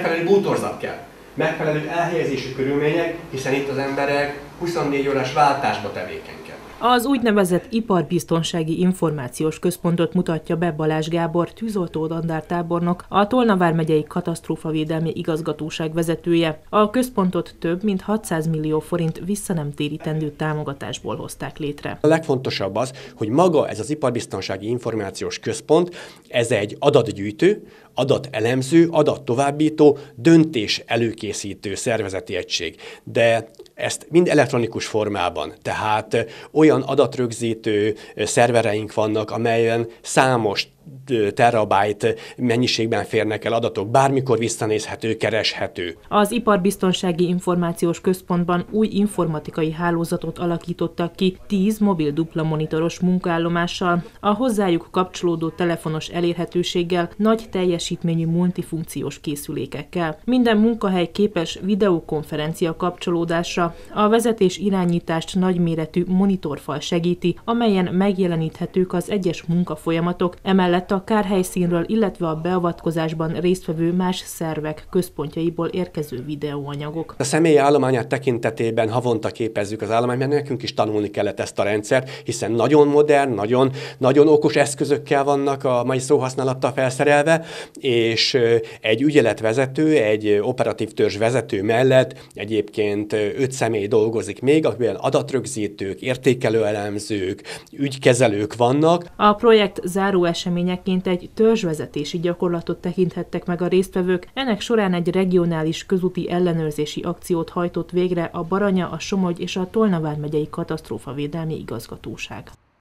megfelelő bútorzat kell, megfelelő elhelyezési körülmények, hiszen itt az emberek 24 órás váltásba tevékenykednek. Az úgynevezett Iparbiztonsági Információs Központot mutatja be Balázs Gábor, tűzoltó dandártábornok, a Tolna vármegyei katasztrófavédelmi igazgatóság vezetője. A központot több mint 600 millió forint visszanemtérítendő támogatásból hozták létre. A legfontosabb az, hogy maga ez az Iparbiztonsági Információs Központ, ez egy adatgyűjtő, adatelemző, adattovábbító, döntés előkészítő szervezeti egység. De ezt mind elektronikus formában, tehát olyan adatrögzítő szervereink vannak, amelyen számos terabájt mennyiségben férnek el adatok, bármikor visszanézhető, kereshető. Az Iparbiztonsági Információs Központban új informatikai hálózatot alakítottak ki 10 mobil dupla monitoros munkaállomással, a hozzájuk kapcsolódó telefonos elérhetőséggel, nagy teljesítményű multifunkciós készülékekkel. Minden munkahely képes videokonferencia kapcsolódásra, a vezetés irányítást nagyméretű monitorfal segíti, amelyen megjeleníthetők az egyes munkafolyamatok, emellett a kárhelyszínről, illetve a beavatkozásban résztvevő más szervek központjaiból érkező videóanyagok. A személyi állományát tekintetében havonta képezzük az állományt, mert nekünk is tanulni kellett ezt a rendszert, hiszen nagyon modern, nagyon okos eszközökkel vannak a mai szóhasználattal felszerelve, és egy ügyeletvezető, egy operatív törzs vezető mellett egyébként 5 személy dolgozik még, akikben adatrögzítők, értékelőelemzők, ügykezelők vannak. A projekt záró eseményeként egy törzsvezetési gyakorlatot tekinthettek meg a résztvevők. Ennek során egy regionális közúti ellenőrzési akciót hajtott végre a Baranya, a Somogy és a Tolna vármegyei katasztrófavédelmi igazgatóság.